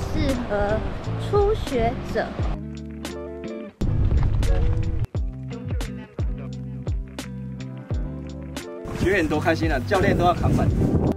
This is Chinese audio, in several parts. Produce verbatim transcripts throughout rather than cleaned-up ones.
适合初学者。 学员多开心啊，教练都要扛板。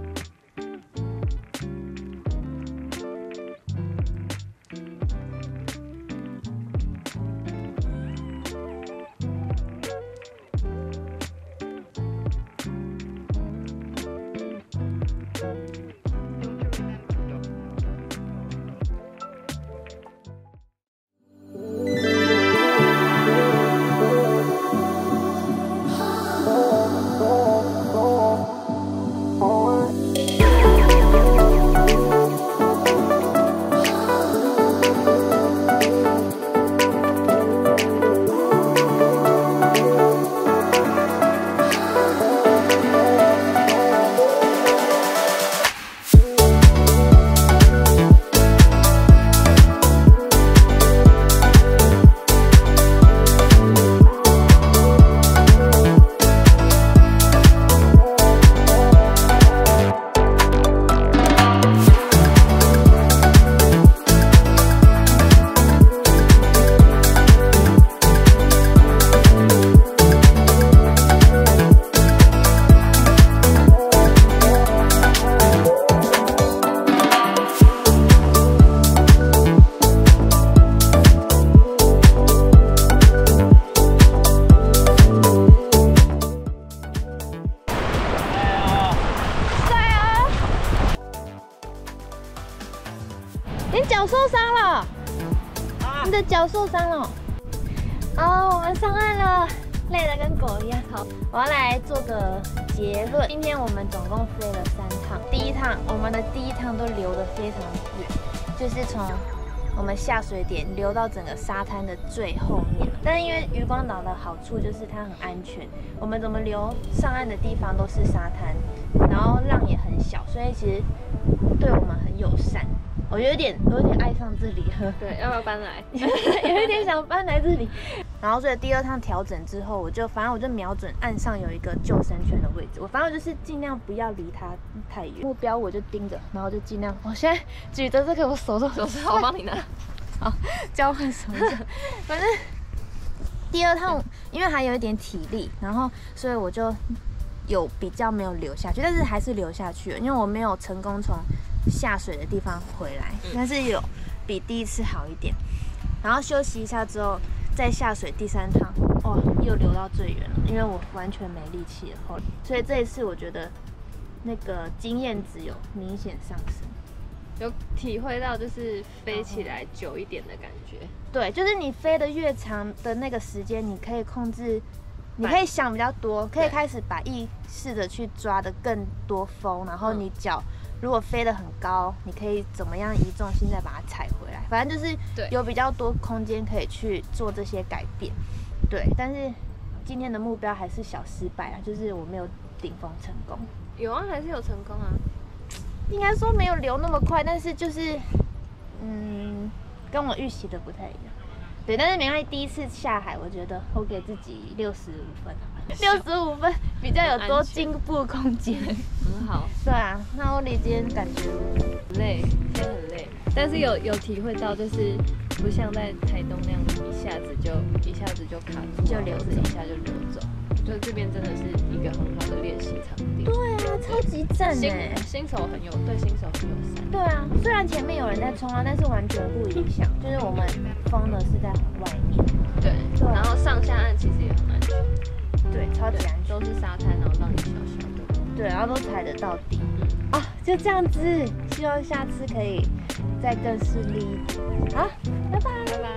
你脚受伤了，你的脚受伤了。哦，我们上岸了，累得跟狗一样。好，我要来做个结论。今天我们总共飞了三趟，第一趟我们的第一趟都流得非常远，就是从我们下水点流到整个沙滩的最后面。但是因为渔光岛的好处就是它很安全，我们怎么流上岸的地方都是沙滩，然后浪也很小，所以其实对我们很友善。 我有点有点爱上这里了， 对，要不要搬来？ 有一点想搬来这里。然后所以第二趟调整之后，我就反正我就瞄准岸上有一个救生圈的位置，我反正就是尽量不要离它太远，目标我就盯着，然后就尽量。我现在举着这个，我手都手是我帮你拿。 好，交换手指。反正第二趟因为还有一点体力，然后所以我就有比较没有流下去，但是还是流下去了，因为我没有成功从 下水的地方回来，但是有比第一次好一点。然后休息一下之后，再下水第三趟，哇，又流到最远了，因为我完全没力气了。后来，所以这一次我觉得那个经验值有明显上升， 有体会到就是飞起来久一点的感觉。 对，就是你飞得越长的那个时间，你可以控制。 你可以想比较多，可以开始把意识的去抓的更多风，然后你脚如果飞得很高，你可以怎么样移重心再把它踩回来，反正就是有比较多空间可以去做这些改变。对，但是今天的目标还是小失败啊，就是我没有顶风成功。 有啊，还是有成功啊。 应该说没有流那么快，但是就是嗯，跟我预期的不太一样。 对，但是没关系，第一次下海，我觉得我给自己六十五分，六十五分比较有多进步空间， 很好。 对啊，那我里今天感觉累，今天很累，但是有有体会到，就是不像在台东那样，一下子就一下子就卡住， 就流走， 一下就流走。就这边真的是一个很好的练习场地。 对啊，超级赞哎！ 新手很有对新手很友善。 对啊，虽然前面有人在冲浪，但是完全不影响，就是我们风呢是在很外面。 对，对然后上下岸其实也很安全。 对，超级安全， 都是沙滩，然后浪也小小的。 对，然后都踩得到底。啊，就这样子，希望下次可以再更顺利一点。好，拜拜， 拜拜。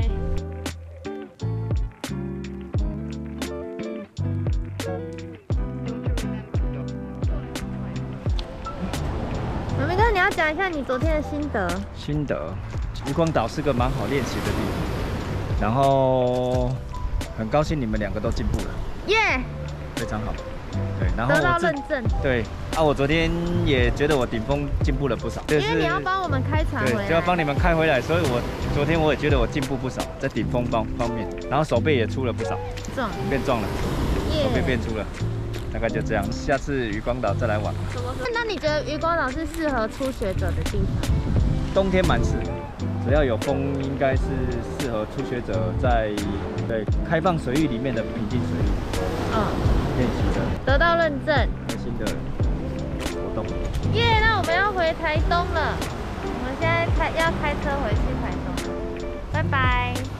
明哥，你要讲一下你昨天的心得。 心得，渔光岛是个蛮好练习的地方，然后很高兴你们两个都进步了， 耶， yeah! 非常好。对，然后得到认证。 对啊，我昨天也觉得我顶峰进步了不少， 因为你要帮我们开船回来， 对，就要帮你们开回来，所以我昨天我也觉得我进步不少，在顶峰方方面，然后手背也出了不少， 壮， 变壮了， yeah! 手背变粗了。 大概就这样，下次渔光岛再来玩。 那你觉得渔光岛是适合初学者的地方？ 冬天蛮适合，只要有风，应该是适合初学者在对开放水域里面的平静水域，嗯，练习的， 得到认证， 开心的活动。 耶！那我们要回台东了，我们现在开要开车回去台东了，拜拜。